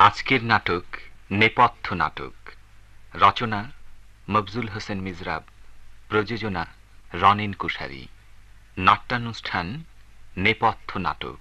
আজকের নাটক নেপথ্য নাটক। রচনা মফজুল হোসেন মিজরাব, প্রযোজনা রনিন কুশারি। নাট্যানুষ্ঠান নেপথ্য নাটক।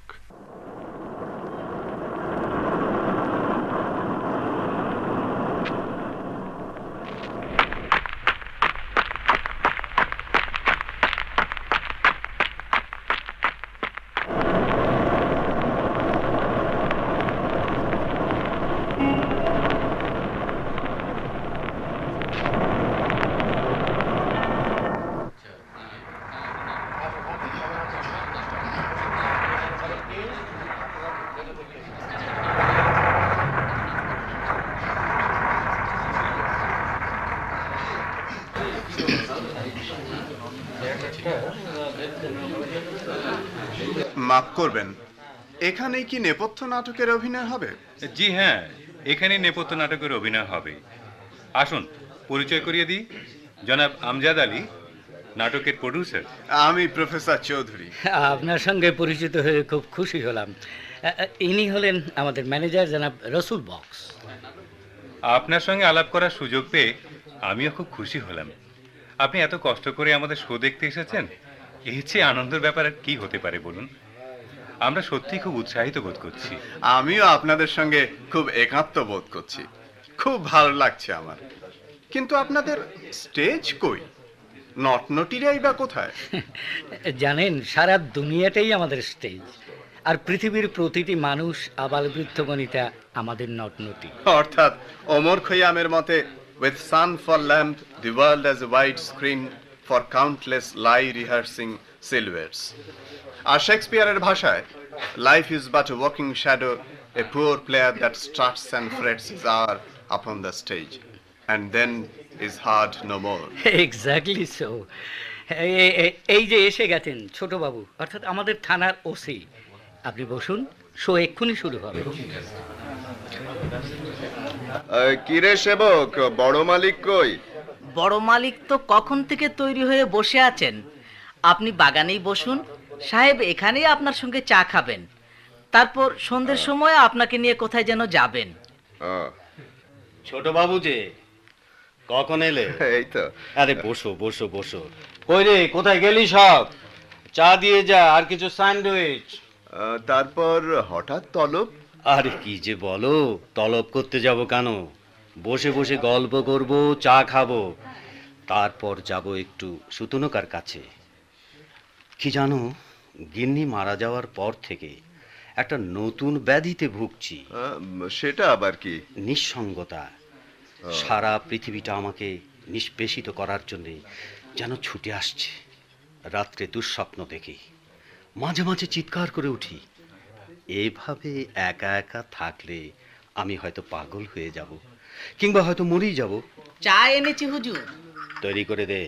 মাফ করবেন, এখানেই কি নেপথ্য নাটকের অভিনয় হবে? জি হ্যাঁ, এখানে নেপথ্য নাটকের অভিনয় হবে। আসুন পরিচয় করিয়ে দিই, জনাব আমজাদ আলী, নাটকের প্রডিউসার। আমি প্রফেসর চৌধুরী। আপনার সঙ্গে পরিচিত হয়ে খুব খুশি হলাম। ইনি হলেন আমাদের ম্যানেজার জনাব রসুল বক্স। আপনার সঙ্গে আলাপ করার সুযোগ পেয়ে আমিও খুব খুশি হলাম। আপনি এত কষ্ট করে আমাদের শো দেখতে এসেছেন, এর চেয়ে আনন্দের ব্যাপার আর কি হতে পারে বলুন। আমরা সত্যি খুব উৎসাহিত বোধ করছি। আমিও আপনাদের সঙ্গে খুব একাত্ম বোধ করছি, খুব ভালো লাগছে আমার। কিন্তু আপনাদের স্টেজ কই? নটনটিরাই বা কোথায়? জানেন, সারা দুনিয়াটাই আমাদের স্টেজ, আর পৃথিবীর প্রতিটি মানুষ আবাল বৃদ্ধ বনিতা আমাদের নটনটি। অর্থাৎ ওমর খৈয়ামের মতে, with sun for lamp, the world as a wide screen for countless lie rehearsing silhouettes. আর শেক্সপিয়ারের ভাষায়, life is but a walking shadow, a poor player that struts and frets his hour upon the stage, and then is heard no more. Exactly so. এই যে এসে গেছেন ছোটবাবু, অর্থাৎ আমাদের থানার OC. আপনি বসুন, শো এক্ষুনি শুরু হবে। কিরে সেবক, বড় মালিক কই? বড় মালিক তো কখন থেকে তৈরি হয়ে বসে আছেন। আপনি বাগানেই বসুন, সাহেব এখানেই আপনার সঙ্গে চা খাবেন। তারপর সন্ধ্যের সময় আপনাকে নিয়ে কোথায় যেন যাবেন। ছোট বাবু যে কখন এলে? এই তো। আরে বসো বসো বসো। কই রে, কোথায় গেলি সব? চা দিয়ে যা, আর কিছু স্যান্ডউইচ। তারপর হঠাৎ তলব। আরে কি যে বলো, তলব করতে যাব কেন? বসে বসে গল্প করব, চা খাবো, তারপর যাব একটু সুতনুকার কাছে। কি জানো, গিন্নি মারা যাওয়ার পর থেকে একটা নতুন ব্যাধিতে ভুগছি। সেটা আবার কি? নিঃসঙ্গতা। সারা পৃথিবীটা আমাকে নিষ্পেষিত করার জন্য যেন ছুটে আসছে। রাত্রে দুঃস্বপ্ন দেখি, মাঝে মাঝে চিৎকার করে উঠি। এভাবে একা একা থাকলে আমি হয়তো পাগল হয়ে যাব, কিংবা হয়তো মরেই যাব। চা এনেছি হুজুর। তৈরি করে দে।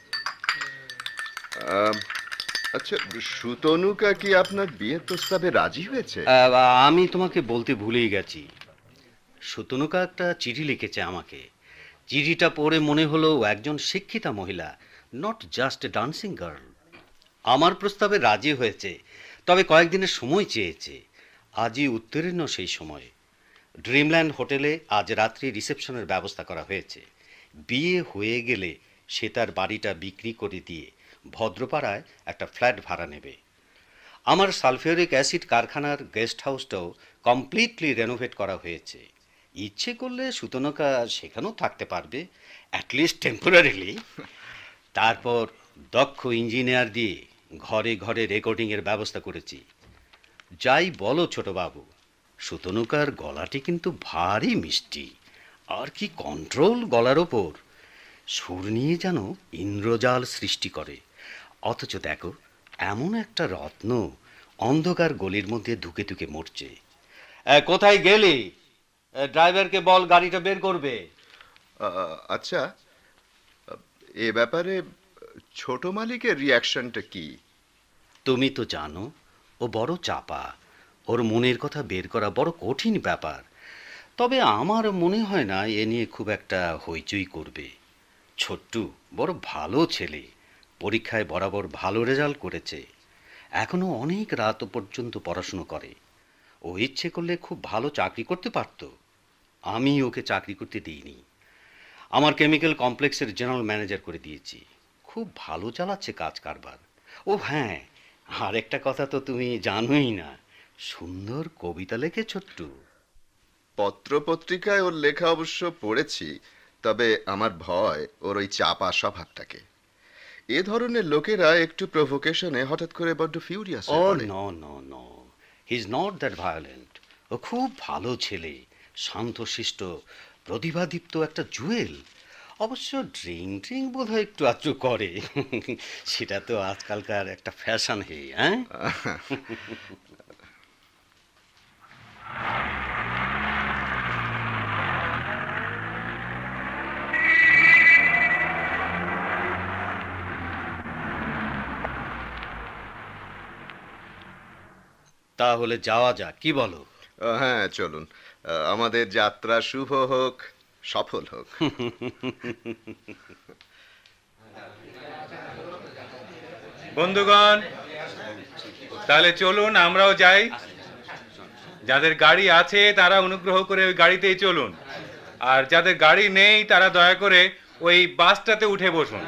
আচ্ছা, সুতনুকা কি আপনার বিয়ের প্রস্তাবে রাজি হয়েছে? আমি তোমাকে বলতে ভুলেই গেছি, সুতনুকা একটা চিঠি লিখেছে আমাকে। চিঠিটা পড়ে মনে হলো একজন শিক্ষিতা মহিলা, not just a dancing girl. আমার প্রস্তাবে রাজি হয়েছে, তবে কয়েকদিনের সময় চেয়েছে। আজই উত্তীর্ণ সেই সময়। ড্রিমল্যান্ড হোটেলে আজ রাত্রি রিসেপশনের ব্যবস্থা করা হয়েছে। বিয়ে হয়ে গেলে সে তার বাড়িটা বিক্রি করে দিয়ে ভদ্রপাড়ায় একটা ফ্ল্যাট ভাড়া নেবে। আমার সালফিউরিক অ্যাসিড কারখানার গেস্ট হাউসটাও কমপ্লিটলি রেনোভেট করা হয়েছে। ইচ্ছে করলে সুতনুকা সেখানেও থাকতে পারবে, অ্যাটলিস্ট টেম্পোরারিলি। তারপর দক্ষ ইঞ্জিনিয়ার দিয়ে ঘরে ঘরে রেকর্ডিংয়ের ব্যবস্থা করেছি। যাই বলো ছোটবাবু, সুতনুকার গলাটি কিন্তু ভারী মিষ্টি, আর কি কন্ট্রোল গলার ওপর। সুর নিয়ে যেন ইন্দ্রজাল সৃষ্টি করে। অথচ দেখো, এমন একটা রত্ন অন্ধকার গলির মধ্যে ধুকে ধুকে মরছে। কোথায় গেলি? ড্রাইভারকে বল গাড়িটা বের করবে। আচ্ছা, এ ব্যাপারে ছোট মালিকের রিয়াকশনটা কি? তুমি তো জানো, ও বড় চাপা। ওর মনের কথা বের করা বড় কঠিন ব্যাপার। তবে আমার মনে হয় না এ নিয়ে খুব একটা হইচই করবে। ছোট্টু বড় ভালো ছেলে, পরীক্ষায় বরাবর ভালো রেজাল্ট করেছে। এখনো অনেক রাত পর্যন্ত পড়াশুনো করে। ও ইচ্ছে করলে খুব ভালো চাকরি করতে পারত। আমি ওকে চাকরি করতে দিইনি। আমার কেমিক্যাল কমপ্লেক্সের জেনারেল ম্যানেজার করে দিয়েছি। খুব ভালো চালাচ্ছে কাজ কারবার। ও হ্যাঁ, আরেকটা কথা তো তুমি জানোই না, সুন্দর কবিতা লেখে ছোট্টু। পত্রপত্রিকায় ওর লেখা অবশ্য পড়েছি, তবে আমার ভয় ওর ওই চাপা স্বভাবটাকে। এ ধরনের লোকেরা একটু প্রভোকেশনে হঠাৎ করে বড্ড ফিউরিয়াস ও হয়ে পড়ে। No no no, he is not that violent. ও খুব ভালো ছেলে, শান্তশিষ্ট, প্রতিভাদীপ্ত একটা জুয়েল। অবশ্য ড্রিঙ্ক বোধ হয় একটু আধটু করে। সেটা তো আজকালকার একটা ফ্যাশন। হ্যাঁ, তাহলে যাওয়া যাক, কি বলো? হ্যাঁ, চলুন। আমাদের যাত্রা শুভ হোক, সফল হোক। বন্ধুগণ, তাহলে চলুন আমরাও যাই। যাদের গাড়ি আছে তারা অনুগ্রহ করে ওই গাড়িতেই চলুন, আর যাদের গাড়ি নেই তারা দয়া করে ওই বাসটাতে উঠে বসুন।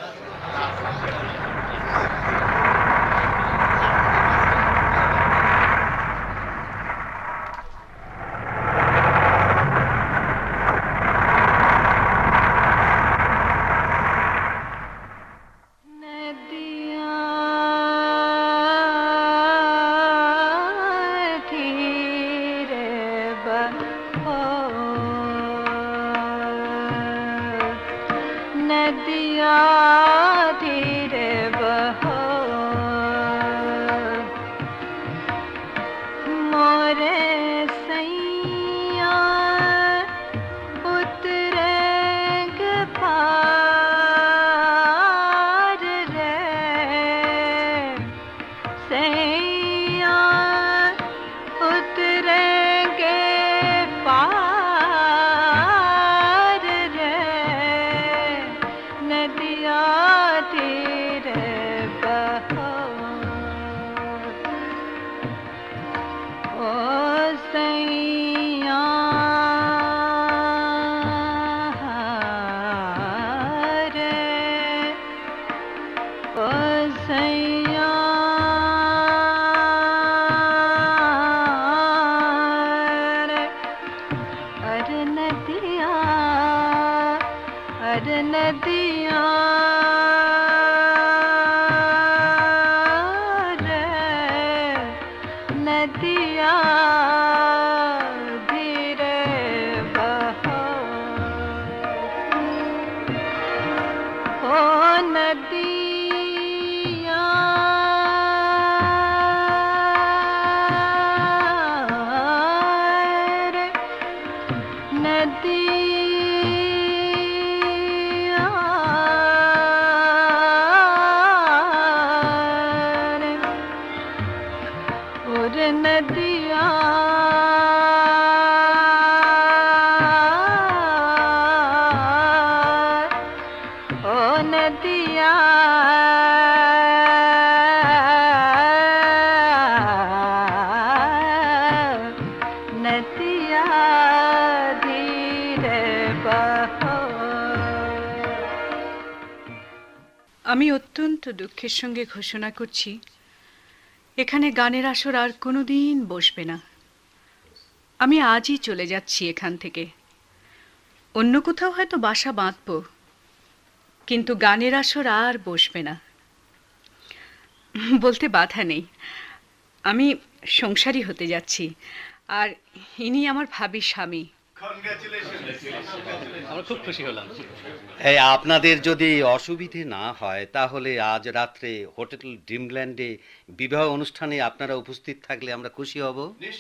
আমি অত্যন্ত দুঃখের সঙ্গে ঘোষণা করছি, এখানে গানের আসর আর কোনোদিন বসবে না। আমি আজই চলে যাচ্ছি এখান থেকে। অন্য কোথাও হয়তো বাসা বাঁধব, কিন্তু গানের আসর আর বসবে না। বলতে বাধা নেই, আমি সংসারী হতে যাচ্ছি, আর ইনি আমার ভাবি স্বামী। আমরা খুব খুশি হলাম। এই আপনাদের যদি অসুবিধে না হয় তাহলে আজ রাত্রে হোটেল ড্রিমল্যান্ডে বিবাহ অনুষ্ঠানে আপনারা উপস্থিত থাকলে আমরা খুশি হব।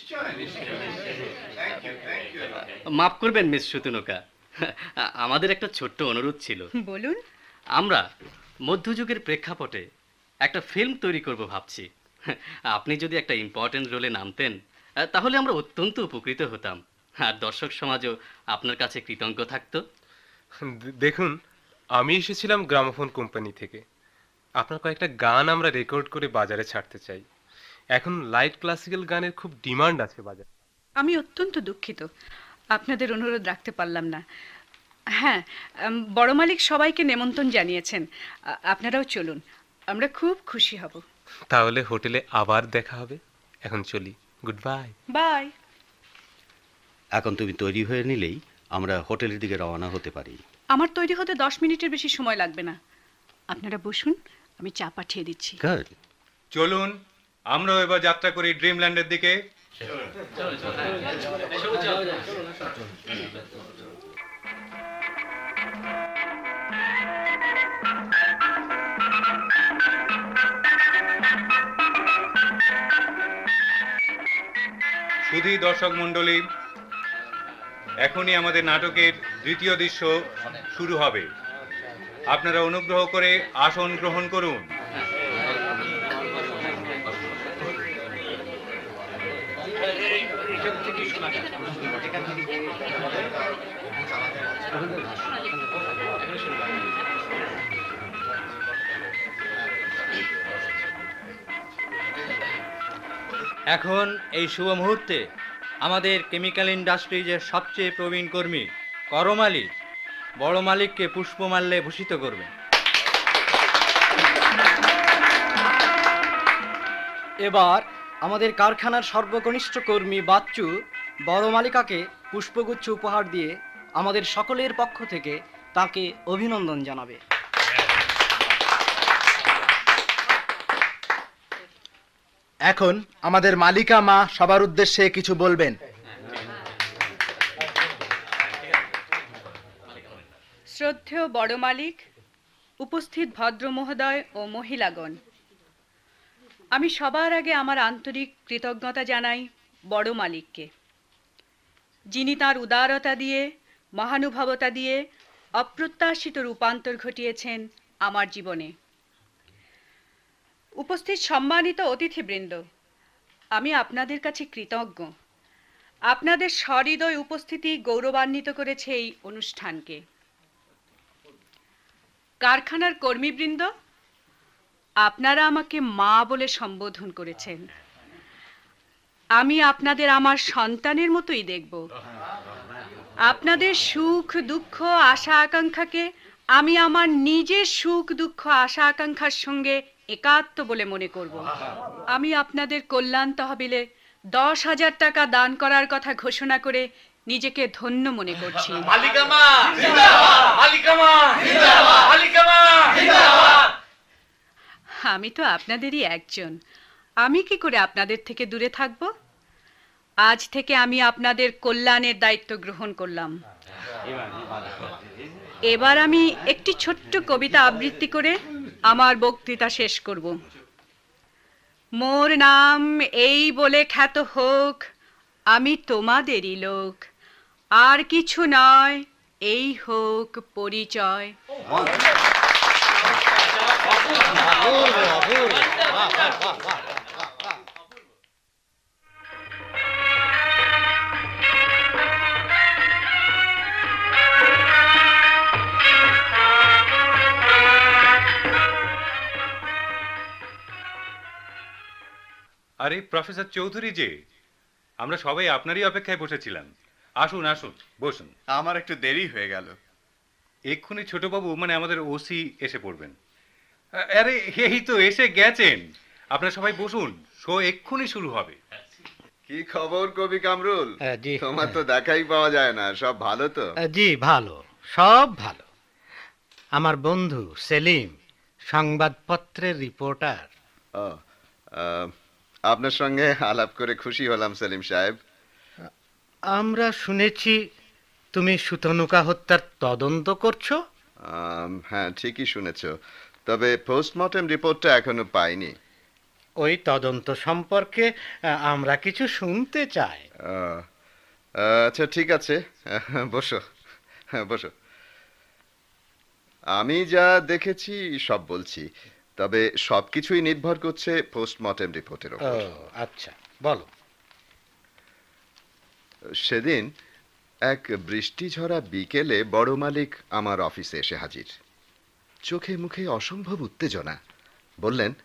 মাফ করবেন মিস সুতনুকা, আমাদের একটা ছোট্ট অনুরোধ ছিল। বলুন। আমরা মধ্যযুগের প্রেক্ষাপটে একটা ফিল্ম তৈরি করব ভাবছি। আপনি যদি একটা ইম্পর্টেন্ট রোলে নামতেন তাহলে আমরা অত্যন্ত উপকৃত হতাম, আর দর্শক সমাজও আপনার কাছে কৃতজ্ঞ থাকতো। দেখুন, আমি এসেছিলাম গ্রামোফোন কোম্পানি থেকে। আপনার কয়েকটা গান আমরা রেকর্ড করে বাজারে ছাড়তে চাই। এখন লাইট ক্লাসিক্যাল গানের খুব ডিমান্ড আছে বাজারে। আমি অত্যন্ত দুঃখিত আপনাদের অনুরোধ রাখতে পারলাম না। হ্যাঁ, বড় মালিক সবাইকে নেমন্তন্ন জানিয়েছেন, আপনারাও চলুন, আমরা খুব খুশি হব। তাহলে হোটেলে আবার দেখা হবে, এখন চলি, গুড বাই। বাই। এখন তুমি তৈরি হয়ে নিলেই আমরা হোটেলের দিকে রওনা হতে পারি। আমার তৈরি হতে 10 মিনিটের বেশি সময় লাগবে না, আপনারা বসুন, আমি চা পাঠিয়ে দিচ্ছি। গুড। চলুন আমরাও এবার যাত্রা করি ড্রিমল্যান্ডের দিকে। শুধু দর্শক মণ্ডলী, এখনই আমাদের নাটকের দ্বিতীয় দৃশ্য শুরু হবে। আপনারা অনুগ্রহ করে আসন গ্রহণ করুন। এখন এই শুভ মুহূর্তে আমাদের কেমিক্যাল ইন্ডাস্ট্রিজের সবচেয়ে প্রবীণ কর্মী করমালী বড় মালিককে পুষ্পমাল্যে ভূষিত করবেন। এবার আমাদের কারখানার সর্বকনিষ্ঠ কর্মী বাচ্চু বড় মালিকাকে পুষ্পগুচ্ছ উপহার দিয়ে আমাদের সকলের পক্ষ থেকে তাকে অভিনন্দন জানাবে। এখন আমাদের মালিকা মা সবার উদ্দেশ্যে কিছু বলবেন। শ্রদ্ধেয় বড় মালিক, উপস্থিত ভদ্র মহোদয় ও মহিলাগণ, আমি সবার আগে আমার আন্তরিক কৃতজ্ঞতা জানাই বড় মালিককে, যিনি তার উদারতা দিয়ে, মহানুভবতা দিয়ে অপ্রত্যাশিত রূপান্তর ঘটিয়েছেন আমার জীবনে। উপস্থিত সম্মানিত অতিথিবৃন্দ, আমি আপনাদের কাছে কৃতজ্ঞ। আপনাদের সহৃদয় উপস্থিতি গৌরবান্বিত করেছে এই অনুষ্ঠানকে। কারখানার কর্মীবৃন্দ, আপনারা আমাকে মা বলে সম্বোধন করেছেন। আমি আপনাদের আমার সন্তানের মতোই দেখব। আপনাদের সুখ দুঃখ আশা আকাঙ্ক্ষাকে আমি আমার নিজের সুখ দুঃখ আশা আকাঙ্ক্ষার সঙ্গে একাত্ম বলে মনে করব। আমি আপনাদের কল্যাণ তহবিলে 10,000 টাকা দান করার কথা ঘোষণা করে নিজেকে ধন্য মনে করছি। আমি তো আপনাদেরই একজন, আমি কি করে আপনাদের থেকে দূরে থাকব? আজ থেকে আমি আপনাদের কল্যাণের দায়িত্ব গ্রহণ করলাম। এবার আমি একটি ছোট্ট কবিতা আবৃত্তি করে আমার বক্তৃতা শেষ করব। মোর নাম এই বলে খ্যাত হোক, আমি তোমাদেরই লোক, আর কিছু নয়, এই হোক পরিচয়। আরে প্রফেসর চৌধুরী যে, আমরা সবাই আপনারই অপেক্ষায় বসেছিলাম। আসুন আসুন, বসুন। আমার একটু দেরি হয়ে গেল। এক্ষুনি ছোটবাবু মানে আমাদের ওসি এসে পড়বেন। আরে এই তো এসে গেছেন। আপনারা সবাই বসুন, শো এক্ষুনি শুরু হবে। কি খবর কবি কামরুল? তোমার তো দেখাই পাওয়া যায় না। সব ভালো তো? জি ভালো, সব ভালো। আমার বন্ধু সেলিম সংবাদপত্রের রিপোর্টার। আপনার সঙ্গে আলাপ করে খুশি হলাম সেলিম সাহেব। আমরা শুনেছি তুমি সুতনুকা হত্যার তদন্ত করছো। হ্যাঁ, ঠিকই শুনেছ, তবে পোস্টমর্টেম রিপোর্টটা এখনো পাইনি। ওই তদন্ত সম্পর্কে আমরা কিছু শুনতে চাই। আচ্ছা ঠিক আছে, বসো বসো। আমি যা দেখেছি সব বলছি, তবে সবকিছুই নির্ভর করছে পোস্টমর্টেম রিপোর্টের উপর। আচ্ছা বলো। সেদিন এক বৃষ্টি ঝরা বিকেলে বড় মালিক আমার অফিসে এসে হাজির। চোখে মুখে অসম্ভব উত্তেজনা। বললেন,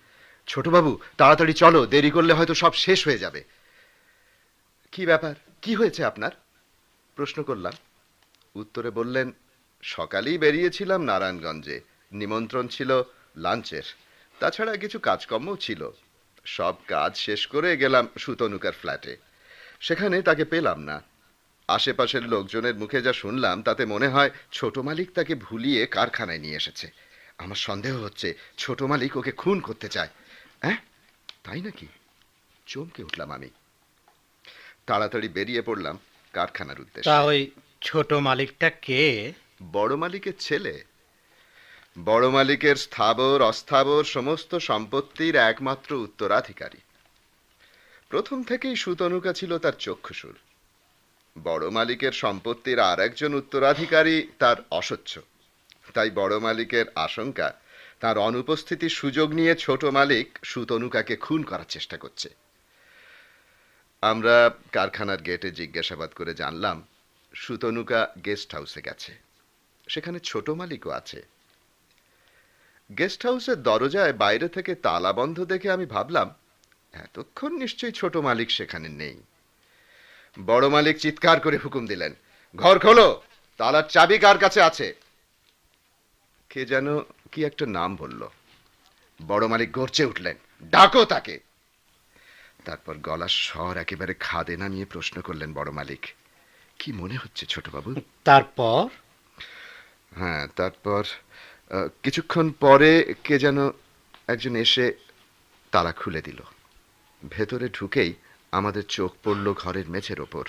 ছোটবাবু, তাড়াতাড়ি চলো, দেরি করলে হয়তো সব শেষ হয়ে যাবে। কি ব্যাপার, কি হয়েছে আপনার? প্রশ্ন করলাম। উত্তরে বললেন, সকালেই বেরিয়েছিলাম নারায়ণগঞ্জে, নিমন্ত্রণ ছিল লাঞ্চের, তাছাড়া কিছু কাজকর্মও ছিল। সব কাজ শেষ করে গেলাম সুতনুকার ফ্ল্যাটে, সেখানে তাকে পেলাম না। আশেপাশের লোকজনের মুখে যা শুনলাম তাতে মনে হয় ছোট মালিক তাকে ভুলিয়ে কারখানায় নিয়ে এসেছে। আমার সন্দেহ হচ্ছে ছোট মালিক ওকে খুন করতে চায়। হ্যাঁ, তাই নাকি? চমকে উঠলাম আমি। তাড়াতাড়ি বেরিয়ে পড়লাম কারখানার উদ্দেশ্যে। তা ওই ছোট মালিকটা কে? বড় মালিকের ছেলে। বড় মালিকের স্থাবর অস্থাবর সমস্ত সম্পত্তির একমাত্র উত্তরাধিকারী। প্রথম থেকেই সুতনুকা ছিল তার চক্ষুশূল। বড় মালিকের সম্পত্তির আর একজন উত্তরাধিকারী তার অসহ্য। তাই বড় মালিকের আশঙ্কা তার অনুপস্থিতির সুযোগ নিয়ে ছোট মালিক সুতনুকাকে খুন করার চেষ্টা করছে। আমরা কারখানার গেটে জিজ্ঞাসাবাদ করে জানলাম সুতনুকা গেস্ট হাউসে গেছে, সেখানে ছোট মালিকও আছে। গেস্ট হাউসের দরজায় বাইরে থেকে তালা বন্ধ দেখে আমি ভাবলাম এতক্ষণ নিশ্চয়ই ছোট মালিক সেখানে নেই। বড় মালিক চিৎকার করে হুকুম দিলেন, ঘর খোলো, তালার চাবি কার কাছে আছে? কে যেন কি একটা নাম বলল। বড় মালিক গর্জে উঠলেন, ডাকো তাকে। তারপর গলার স্বর একেবারে খাদে নামিয়ে প্রশ্ন করলেন বড় মালিক, কি মনে হচ্ছে ছোটবাবু? তারপর? হ্যাঁ, তারপর কিছুক্ষণ পরে কে যেন একজন এসে তালা খুলে দিল। ভেতরে ঢুকেই আমাদের চোখ পড়ল ঘরের মেঝের ওপর।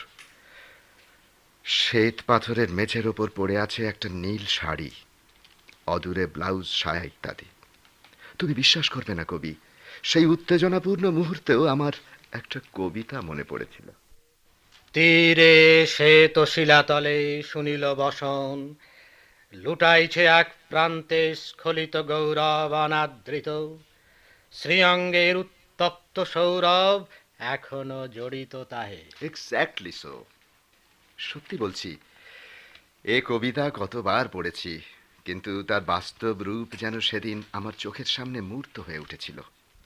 শ্বেত পাথরের মেঝের ওপর পড়ে আছে একটা নীল শাড়ি, অদূরে ব্লাউজ, সায়া ইত্যাদি। তুমি বিশ্বাস করবে না কবি, সেই উত্তেজনাপূর্ণ মুহূর্তেও আমার একটা কবিতা মনে পড়েছিল। তীরে শ্বেত শিলাতলে শুনিল বসন, লুটাইছে এক প্রান্তে স্খলিত গৌরব অনাদৃত, শ্রীঅঙ্গের উত্তপ্ত সৌরভ এখনো জড়িত তাহে। Exactly so. সত্যি বলছি, এ কবিতা কতবার পড়েছি, কিন্তু তার বাস্তব রূপ যেন সেদিন আমার চোখের সামনে মূর্ত হয়ে উঠেছিল।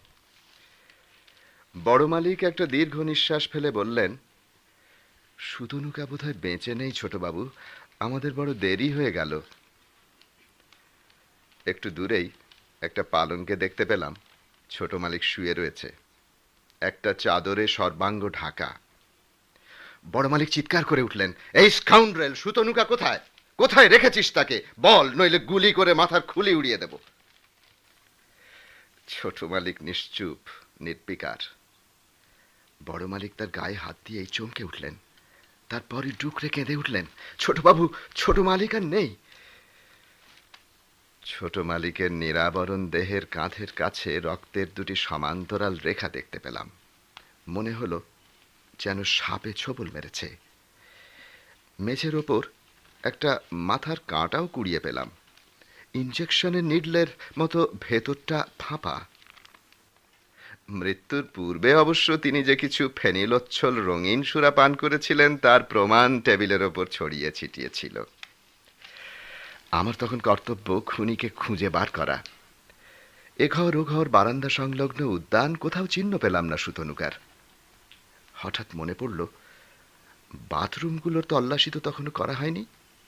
বড় মালিক একটা দীর্ঘ নিঃশ্বাস ফেলে বললেন, সুতনুকা বোধহয় বেঁচে নেই ছোটবাবু, আমাদের বড় দেরি হয়ে গেল। একটু দূরেই একটা পালঙ্কে দেখতে পেলাম ছোট মালিক শুয়ে রয়েছে, একটা চাদরে সর্বাঙ্গ ঢাকা। বড় মালিক চিৎকার করে উঠলেন, এই স্কাউন্ড্রেল, সুতনুকা কোথায়? কোথায় রেখেছিস তাকে? বল, নইলে গুলি করে মাথার খুলি উড়িয়ে দেব। ছোট মালিক নিশ্চুপ, নির্বিকার। বড় মালিক তার গায়ে হাত দিয়ে চমকে উঠলেন, তারপরে ডুকরে কেঁদে উঠলেন, ছোটবাবু, ছোট মালিক আর নেই। ছোট মালিকের নিরাবরণ দেহের কাঁধের কাছে রক্তের দুটি সমান্তরাল রেখা দেখতে পেলাম। মনে হলো যেন সাপে ছোবল মেরেছে। মেঝের ওপর একটা মাথার কাঁটাও কুড়িয়ে পেলাম, ইনজেকশনের নিডলের মতো ভেতরটা ফাঁপা। মৃত্যুর পূর্বে অবশ্য তিনি যে কিছু ফেনিলোচ্ছল রঙিন সুরা পান করেছিলেন তার প্রমাণ টেবিলের ওপর ছড়িয়ে ছিটিয়েছিল। আমার তখন কর্তব্য খুনিকে খুঁজে বার করা। এ ঘর ও ঘর, বারান্দা সংলগ্ন উদ্যান, কোথাও চিহ্ন পেলাম না সুতনুকার। হঠাৎ মনে পড়ল বাথরুমগুলোর তল্লাশি তো তখনো করা হয়নি।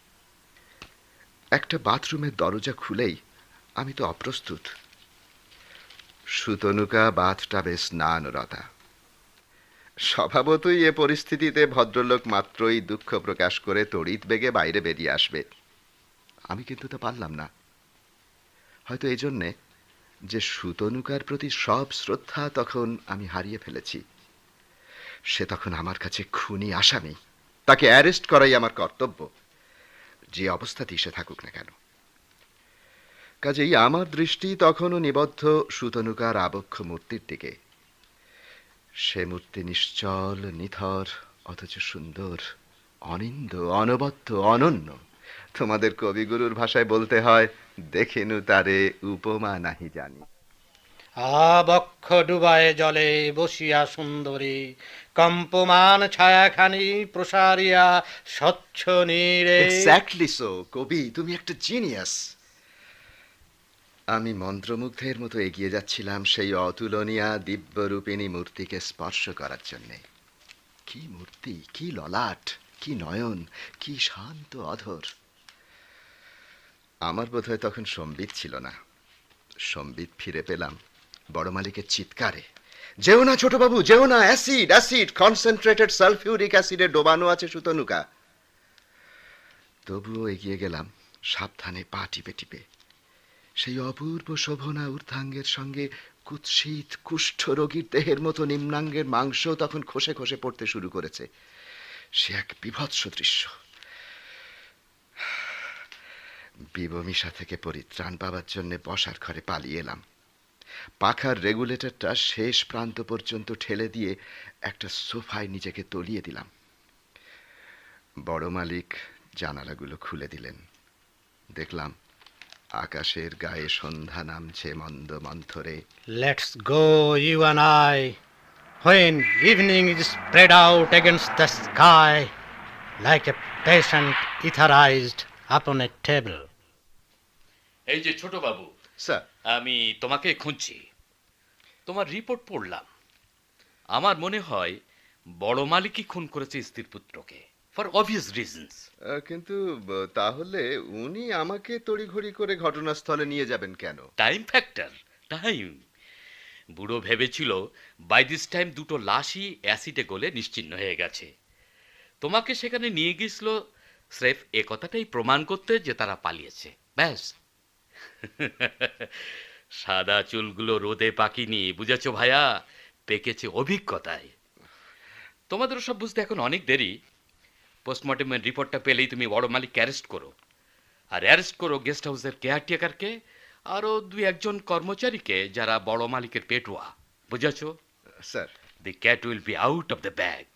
একটা বাথরুমের দরজা খুলেই আমি তো অপ্রস্তুত। সুতনুকা বাথটাবে স্নানরতা। স্বভাবতই এ পরিস্থিতিতে ভদ্রলোক মাত্রই দুঃখ প্রকাশ করে তড়িৎ বেগে বাইরে বেরিয়ে আসবে। আমি কিন্তু তা পারলাম না। হয়তো এই জন্যে যে সুতনুকার প্রতি সব শ্রদ্ধা তখন আমি হারিয়ে ফেলেছি। সে তখন আমার কাছে খুনি আসামি, তাকে অ্যারেস্ট করাই আমার কর্তব্য, যে অবস্থাতেই সে থাকুক না কেন। কাজেই আমার দৃষ্টি তখনও নিবদ্ধ সুতনুকার আবক্ষ মূর্তির দিকে। সে মূর্তি নিশ্চল, নিথর, অথচ সুন্দর, অনিন্দ, অনবদ্য, অনন্য। তোমাদের কবিগুরুর ভাষায় বলতে হয়, দেখিনু তারে উপমা নাহি জানি। বক্ষ ডুবায় জলে বসিয়া সুন্দরী, কম্পমান ছায়াখানি প্রসারিয়া স্বচ্ছ নীরে। Exactly so. কবি, তুমি একটা জিনিয়াস। আমি মন্ত্রমুগ্ধের মতো এগিয়ে যাচ্ছিলাম সেই অতুলনীয় দিব্যরূপিণী মূর্তিকে স্পর্শ করার জন্যে। কি মূর্তি, কি ললাট, কি নয়ন, কি শান্ত অধর। আমার বোধহয় তখন সম্বিত ছিল না। সম্বিত ফিরে পেলাম বড় মালিকের চিৎকারে, যেও না ছোটবাবু, যেও না, অ্যাসিড, অ্যাসিড, কনসেন্ট্রেটেড সালফিউরিক অ্যাসিডে ডোবানো আছে সুতনুকা। তবুও এগিয়ে গেলাম সাবধানে, পা টিপে টিপে। সেই অপূর্ব শোভনা ঊর্ধ্বাঙ্গের সঙ্গে কুৎসিত কুষ্ঠ রোগীর দেহের মতো নিম্নাঙ্গের মাংস তখন খসে খসে পড়তে শুরু করেছে। সে এক বিভৎস দৃশ্য। বিবমিশা থেকে পরিত্রাণ পাওয়ার জন্য বসার ঘরে পালিয়ে এলাম। পাখার রেগুলেটরটা শেষ প্রান্ত পর্যন্ত ঠেলে দিয়ে একটা সোফায় নিজেকে তলিয়ে দিলাম। বড় মালিক জানালাগুলো খুলে দিলেন। দেখলাম আকাশের গায়ে সন্ধ্যা নামছে মন্দ মন্থরে। Let's go, you and I, when evening is spread out against the sky like a patient etherized upon a table. এই যে ছোট বাবু, স্যার, আমি তোমাকে খুঁজছি। তোমার রিপোর্ট পড়লাম। আমার মনে হয় বড় মালিকই খুন করেছে স্ত্রীর পুত্রকে, ফর অবভিয়াস রিজনস। কিন্তু তাহলে উনি আমাকে তড়িঘড়ি করে ঘটনাস্থলে নিয়ে যাবেন কেন? Time factor, time. বুড়ো ভেবেছিল বাই দিস টাইম দুটো লাশই অ্যাসিডে গলে নিশ্চিহ্ন হয়ে গেছে। তোমাকে সেখানে নিয়ে গিয়েছিল স্রেফ এ কথাটাই প্রমাণ করতে যে তারা পালিয়েছে, ব্যাস। সাদা চুলগুলো রোদে পাকিনি, বুঝেছো ভাইয়া, পেকেছে অভিজ্ঞতায়। তোমাদের সব বুঝতে এখন অনেক দেরি। পোস্টমর্টমের রিপোর্টটা পেলেই তুমি বড় মালিককে অ্যারেস্ট করো, আর অ্যারেস্ট করো গেস্ট হাউসের কেয়ারটেকারকে আরও 2-1 কর্মচারীকে যারা বড় মালিকের পেটুয়া, বুঝেছো? Sir, the cat will be out of the bag.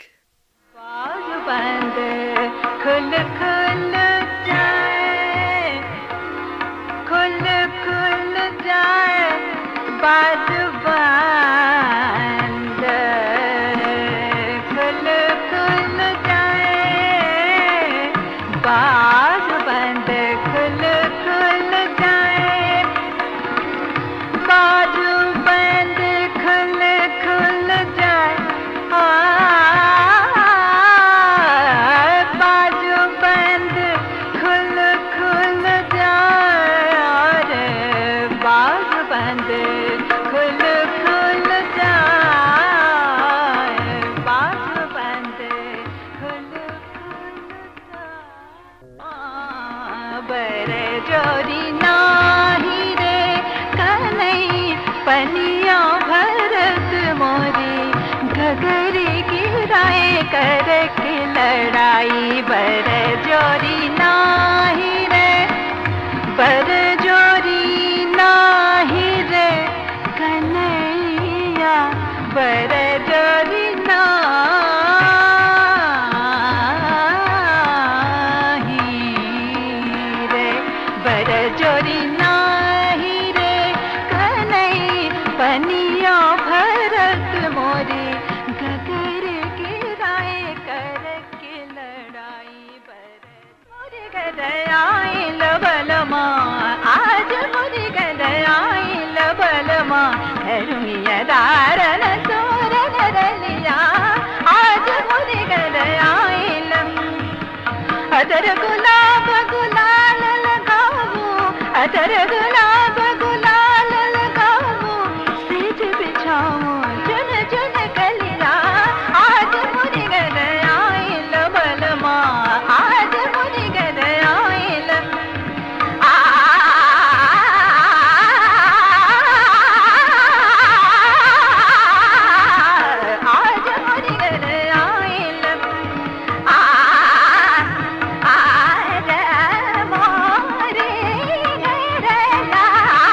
लड़ाई बर जोरी नाही रे, बर जोरी नाही रे कन्हैया, बर जोरी नाही रे, बर जोरी नाही रे कन्हैया, पनिया भरत मोरी गगर गिराए कर के लड़ाई बर मोरी गदयाई लबलमा, आज मोरी गदयाई लबलमा, रुमिया दारन सोरन रलिया, आज मोरी गदयाई अदर गुलाब गुलाल लगावू, अदर गुलाब गुलाल लगावू, सीट बिछाऊं चुन चुन कलिया, आज मुझे गदयाई लबलमा, आज मुझे गदयाई आज मुझे गदयाई मोरे गरला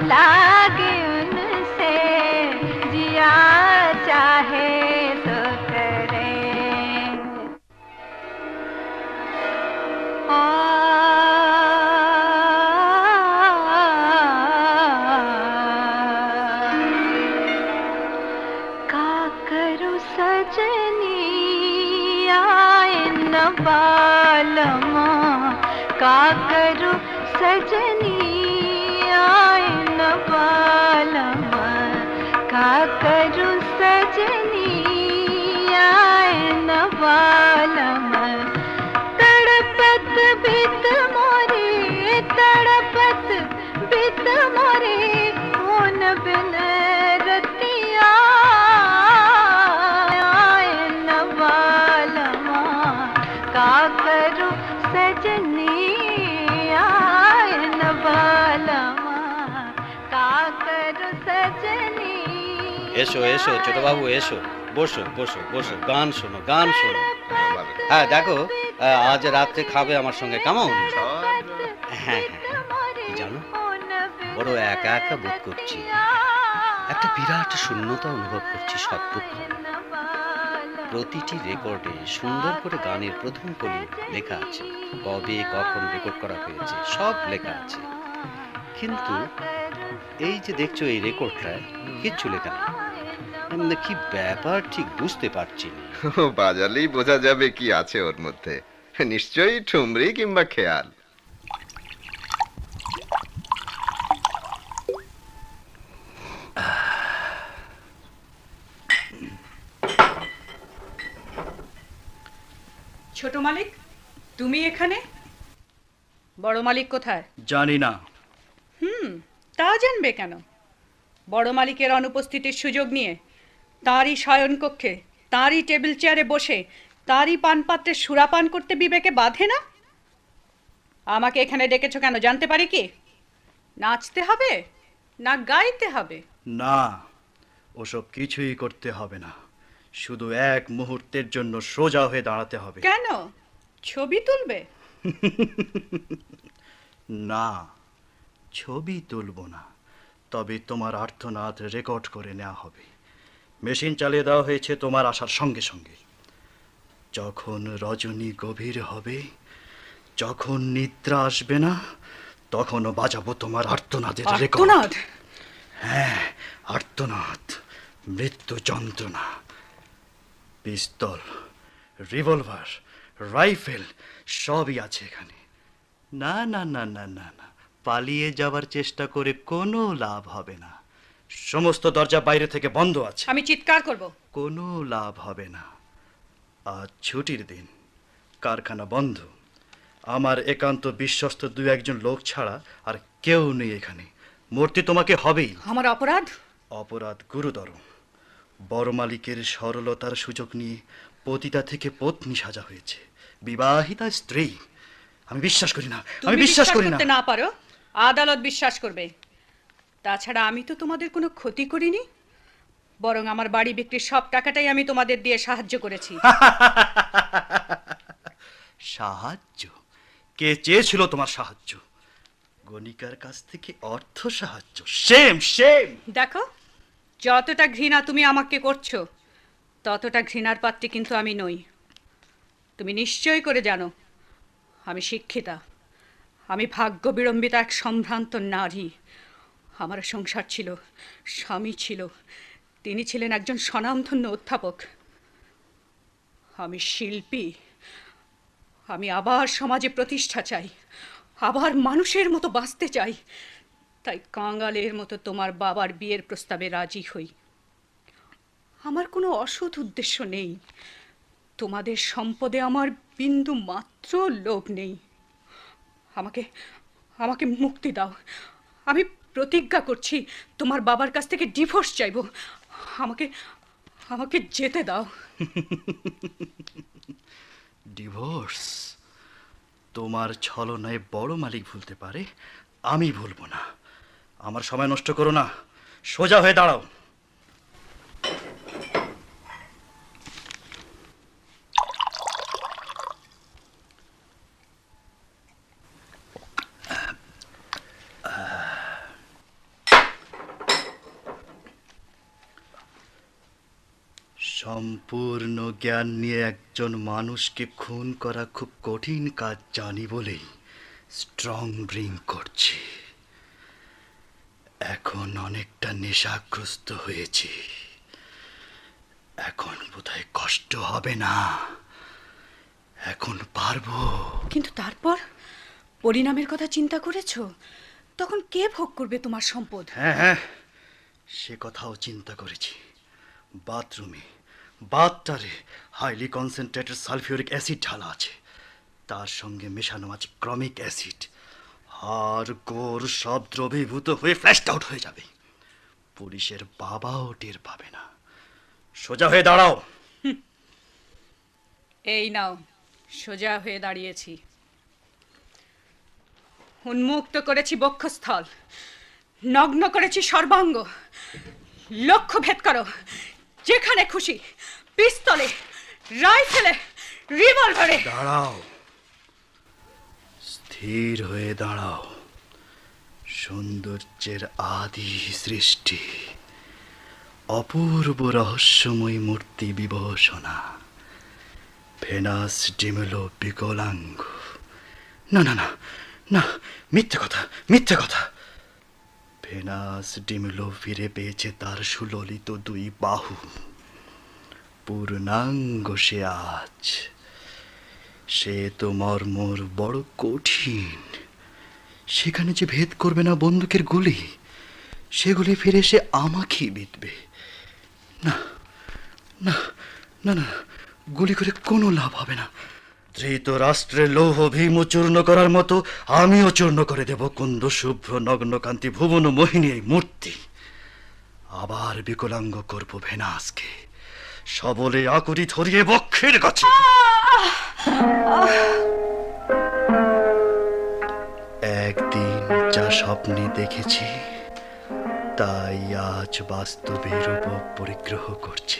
लागे उनसे जिया चाहे तो करे का करूं सजनी आए न बालमा का करूं सजनी आए न बालमा का करूं सजनी आए न बालमा तड़पत बित मोरे तड़पत बित मोरे होन बिन रतिया आए न बालमा का करूं सजनी आए न बालमा का करूं सजनी এসো এসো ছোটবাবু এসো বসো বসো বসো গান শোনো গান শোনো হ্যাঁ দেখো আজ রাত্রে খাবে আমার সঙ্গে কেমন হ্যাঁ হ্যাঁ কি জানো বড় একা একা বোধ করছি একটা বিরাট শূন্যতা অনুভব করছি সত্যুক প্রতিটি রেকর্ডে সুন্দর করে গানের প্রথম কলি লেখা আছে কবে কখন রেকর্ড করা হয়েছে সব লেখা আছে কিন্তু এই যে দেখছো এই রেকর্ডটা কিচ্ছু লেখা নেই কি ব্যাপার ঠিক বুঝতে পারছি না বাজালেই বোঝা যাবে কি আছে ওর মধ্যে নিশ্চয়ই ঠুমরি কিংবা খেয়াল ছোট মালিক তুমি এখানে বড় মালিক কোথায় জানি না তা জানবে কেন বড় মালিকের অনুপস্থিতির সুযোগ নিয়ে তারই শয়নকক্ষে তারই টেবিল চেয়ারে বসে তারই পানপাত্রে সুরাপান করতে বিবেকে বাধে না আমাকে এখানে ডেকেছো কেন জানতে পারি কি নাচতে হবে না গাইতে হবে না ওসব কিছুই করতে হবে না শুধু এক মুহূর্তের জন্য সোজা হয়ে দাঁড়াতে হবে কেন ছবি তুলবে না ছবি তুলব না তবে তোমার আর্তনাদ রেকর্ড করে নেওয়া হবে মেশিন চালিয়ে দেওয়া হয়েছে তোমার আসার সঙ্গে সঙ্গে যখন রজনী গভীর হবে যখন নিদ্রা আসবে না তখনও বাজাবো তোমার আর্তনাদের রেকর্ড হ্যাঁ আর্তনাদ মৃত্যু যন্ত্রণা পিস্তল রিভলভার রাইফেল সবই আছে এখানে না না না না না না পালিয়ে যাবার চেষ্টা করে কোনো লাভ হবে না সমস্ত দরজা বাইরে থেকে বন্ধ আছে আমি চিৎকার করব কোনো লাভ হবে না আজ ছুটির দিন কারখানা বন্ধ আমার একান্ত বিশ্বস্ত দু একজন লোক ছাড়া আর কেউ নেই এখানে মরতে তোমাকে হবেই আমার অপরাধ অপরাধ গুরুতর বড় মালিকের সরলতার সুযোগ নিয়ে পতিতা থেকে পত্নী সাজা হয়েছে বিবাহিতা স্ত্রী আমি বিশ্বাস করি না আমি বিশ্বাস করি না না পারো আদালত বিশ্বাস করবে তাছাড়া আমি তো তোমাদের কোনো ক্ষতি করিনি বরং আমার বাড়ি বিক্রির সব টাকাটাই আমি তোমাদের দিয়ে সাহায্য করেছি সাহায্য কে চেয়েছিল তোমার সাহায্য গণিকার কাছ থেকে অর্থ সাহায্য সেম সেম দেখো যতটা ঘৃণা তুমি আমাকে করছো ততটা ঘৃণার পাত্রী কিন্তু আমি নই তুমি নিশ্চয় করে জানো আমি শিক্ষিতা আমি ভাগ্য বিড়ম্বিতা এক সম্ভ্রান্ত নারী আমার সংসার ছিল স্বামী ছিল তিনি ছিলেন একজন স্বনামধন্য অধ্যাপক আমি শিল্পী আমি আবার সমাজে প্রতিষ্ঠা চাই আবার মানুষের মতো বাঁচতে চাই তাই কাঙালের মতো তোমার বাবার বিয়ের প্রস্তাবে রাজি হই আমার কোনো অসৎ উদ্দেশ্য নেই তোমাদের সম্পদে আমার বিন্দু মাত্র লোভ নেই আমাকে আমাকে মুক্তি দাও আমি প্রতিজ্ঞা করছি তোমার বাবার কাছ থেকে ডিভোর্স চাইবো আমাকে আমাকে যেতে দাও ডিভোর্স তোমার ছলনায় বড় মালিক ভুলতে পারে আমি ভুলবো না আমার সময় নষ্ট করো না সোজা হয়ে দাঁড়াও সম্পূর্ণ জ্ঞান নিয়ে একজন মানুষকে খুন করা খুব কঠিন কাজ জানি বলেই স্ট্রং ড্রিঙ্ক করছি। এখন অনেকটা নেশাগ্রস্ত হয়েছি। এখন বোধহয় কষ্ট হবে না, এখন পারবো। কিন্তু তারপর পরিণামের কথা চিন্তা করেছো? তখন কে ভোগ করবে তোমার সম্পদ? হ্যাঁ হ্যাঁ, সে কথাও চিন্তা করেছি। বাথরুমে বাথটারে হাইলি কনসেন্ট্রেটেড সালফিউরিক অ্যাসিড ঢালা আছে, তার সঙ্গে মেশানো আছে ক্রমিক অ্যাসিড। হাড় গোড় সব দ্রবীভূত হয়ে ফ্ল্যাশড আউট হয়ে যাবে। পুলিশের বাবাও টের পাবে না। সোজা হয়ে দাঁড়াও। এই নাও, সোজা হয়ে দাঁড়িয়েছি। উন্মুক্ত করেছি বক্ষস্থল, নগ্ন করেছি সর্বাঙ্গ। লক্ষ্য ভেদ করো, যেখানে খুশি, পিস্তলে, রাইফেলে, রিভলভারে। দাঁড়াও, স্থির হয়ে দাঁড়াও। সৌন্দর্যের আদি সৃষ্টি, অপূর্ব রহস্যময় মূর্তি বিভূষণা, ভেনাস ডিমেলো বিকলাঙ্গ। না না না না, মিথ্যে কথা, মিথ্যে কথা। ভেনাস ডিমেলো ফিরে পেয়েছে তার সুললিত দুই বাহু। পূর্ণাঙ্গ সে আজ। সে তো মর্মর বড় কঠিন। সেখানে যে ভেদ করবে না বন্দুকের গুলি, সেগুলি ফিরে এসে আমাকেই বিঁধবে। না না না না, গুলি করে কোনো লাভ হবে না। ধৃতরাষ্ট্রের লৌহ ভীম চূর্ণ করার মতো আমিও চূর্ণ করে দেব কুন্দ শুভ্র নগ্নকান্তি ভুবন মোহিনী এই মূর্তি। আবার বিকলাঙ্গ করব ভেনাসকে, সবলে আকুরি ধরিয়ে বক্ষের কাছে। একদিন যা স্বপ্নে দেখেছি, তাই আজ বাস্তবে রূপ পরিগ্রহ করছে।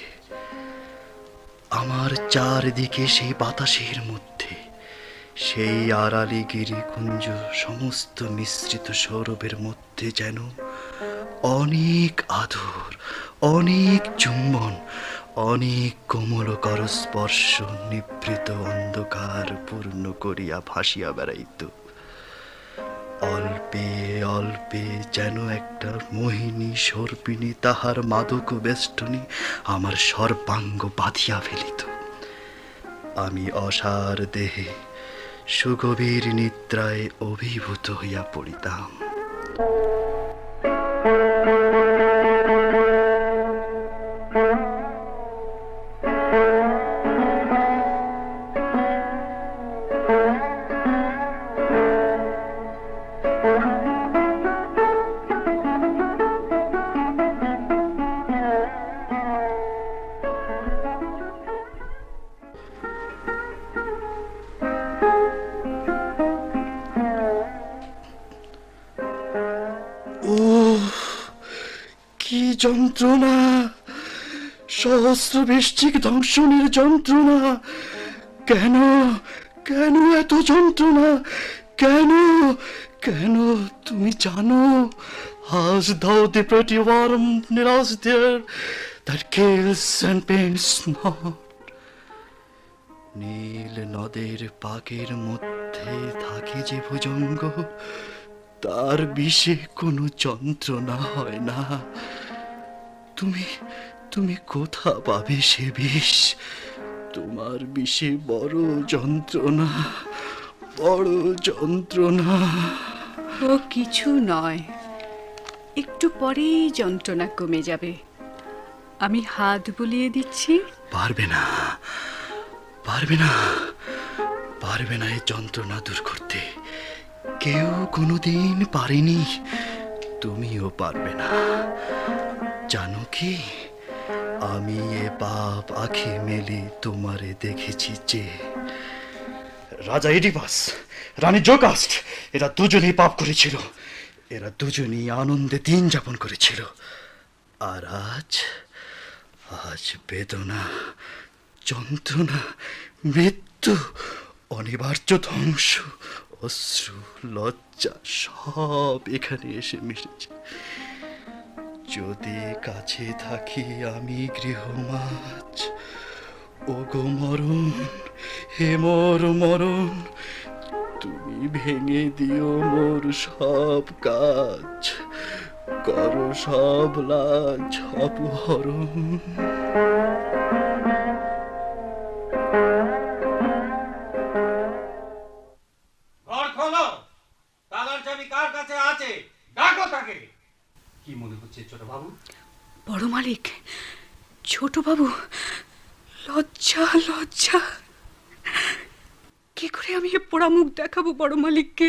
আমার চারদিকে সেই বাতাসের মধ্যে, সেই আড়ালি গিরিকুঞ্জ সমস্ত মিশ্রিত সৌরভের মধ্যে যেন অনেক আদর, অনেক চুম্বন, অনেক কোমল করস্পর্শ নিভৃত অন্ধকার পূর্ণ করিয়া ভাসিয়া বেড়াইত। অল্পে অল্পে যেন একটা মোহিনী সর্পিণী তাহার মাদক বেষ্টনী আমার সর্বাঙ্গ বাঁধিয়া ফেলিত। আমি অসার দেহে সুগভীর নিদ্রায় অভিভূত হইয়া পড়িতাম। কি যন্ত্রণা! সহস্র বৃশ্চিক দংশনের যন্ত্রণা! কেন কেন এত যন্ত্রণা? কেন কেন? তুমি জানো, as thou the pretty worm kneelest there, that kills and pains not. নীল নদের পাকের মধ্যে থাকে যে ভুজঙ্গ, তার বিষে কোনো যন্ত্রণা হয় না। তুমি তুমি কোথা পাবে সে বিষ? তোমার বিষে বড় যন্ত্রণা, বড় যন্ত্রণা। ও কিছু নয়, একটু পরেই যন্ত্রণা কমে যাবে। আমি হাত বুলিয়ে দিচ্ছি। পারবে না, পারবে না, পারবে না এই যন্ত্রণা দূর করতে। কেউ কোনোদিন পারেনি, তুমিও পারবে না। জানো কি, আমি এ পাপ আঁখি মেলে তোমারে দেখেছি যে রাজা এডিপাস, রানী জোকাস্ট, এরা দুজনেই পাপ করেছিল। এরা দুজনেই আনন্দে দিন যাপন করেছিল। আর আজ আজ বেদনা, যন্ত্রণা, মৃত্যু, অনিবার্য ধ্বংস, অশ্রু, লজ্জা সব এখানে এসে মিশেছে। যদি কাছে থাকি আমি গৃহমাছ, ওগো মরণ, হে মোর মরণ, তুমি ভেঙে দিও মোর সব কাজ, করো সব লাজ অপহরণ। ঘর খোলো, তালার চাবি কার কাছে আছে? ডাকো তাকে। কি মনে হচ্ছে ছোট বাবু? বড় মালিক, ছোট বাবু, লজ্জা লজ্জা। কি করে আমি এ পোড়া মুখ দেখাবো বড় মালিককে?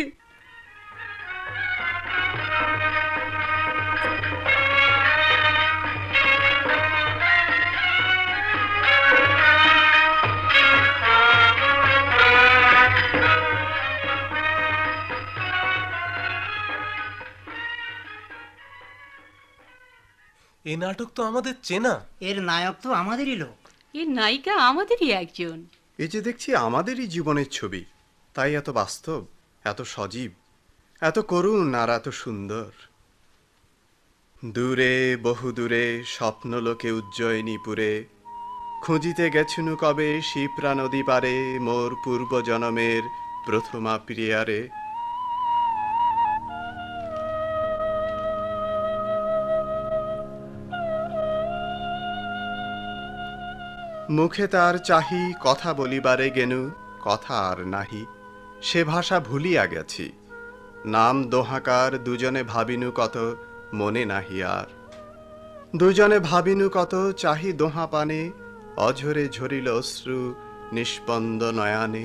এই নাটক তো আমাদের চেনা। এর নায়ক তো আমাদেরই লোক। এর নায়িকা আমাদেরই একজন। এই যে দেখছি আমাদেরই জীবনের ছবি, তাই এত বাস্তব, এত সজীব, এত করুণ আর এত সুন্দর। দূরে বহু দূরে স্বপ্নলোকে উজ্জয়িনীপুরে, খুঁজিতে গেছুনু কবে শিপ্রা নদী পারে, মোর পূর্ব জনমের প্রথমা প্রিয়ারে। মুখে তার চাহি কথা বলিবারে গেনু, কথা আর নাহি, সে ভাষা ভুলিয়া গেছি। নাম দোহাকার দুজনে ভাবিনু কত, মনে নাহি আর। দুজনে ভাবিনু কত, চাহি দোহা পানে, অঝরে ঝরিল অশ্রু নিষ্পন্দ নয়ানে।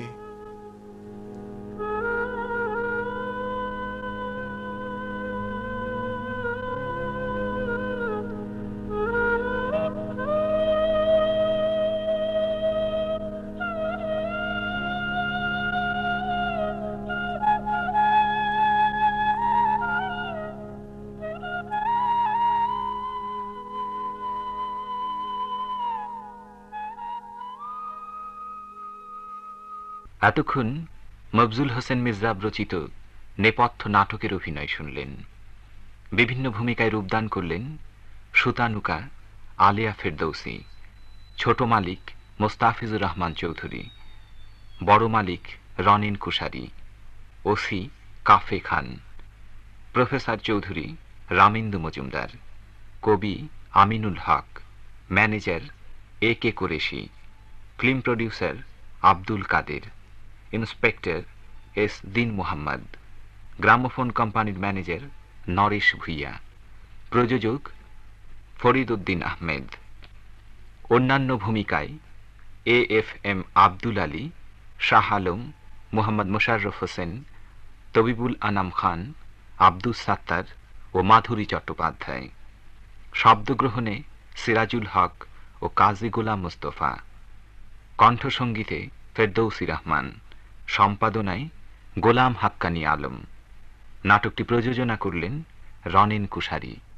এতক্ষণ মফজুল হোসেন মিজরাব রচিত নেপথ্য নাটকের অভিনয় শুনলেন। বিভিন্ন ভূমিকায় রূপদান করলেন সুতানুকা আলিয়া ফেরদৌসী, ছোট মালিক মোস্তাফিজুর রহমান চৌধুরী, বড় মালিক রনিন কুশারি, ওসি কাফে খান, প্রফেসর চৌধুরী রামিন্দু মজুমদার, কবি Aminul Haque, manager A K Qureshi, film producer Abdul Kader, inspector S Din Mohammad, gramophone কোম্পানির ম্যানেজার নরেশ ভুইয়া, প্রযোজক ফরিদ উদ্দিন আহমেদ। অন্যান্য ভূমিকায় A F M Abdul Ali, Shah Alam, Mohammad Mosharraf Hossain, Tabibul Anam Khan, Abdus Sattar ও মাধুরী চট্টোপাধ্যায়। শব্দগ্রহণে সিরাজুল হক ও কাজী গোলাম মুস্তফা। কণ্ঠসঙ্গীতে ফেরদৌসী রহমান। সম্পাদনায় গোলাম হাক্কানি আলম। নাটকটি প্রযোজনা করলেন রনিন কুশারি।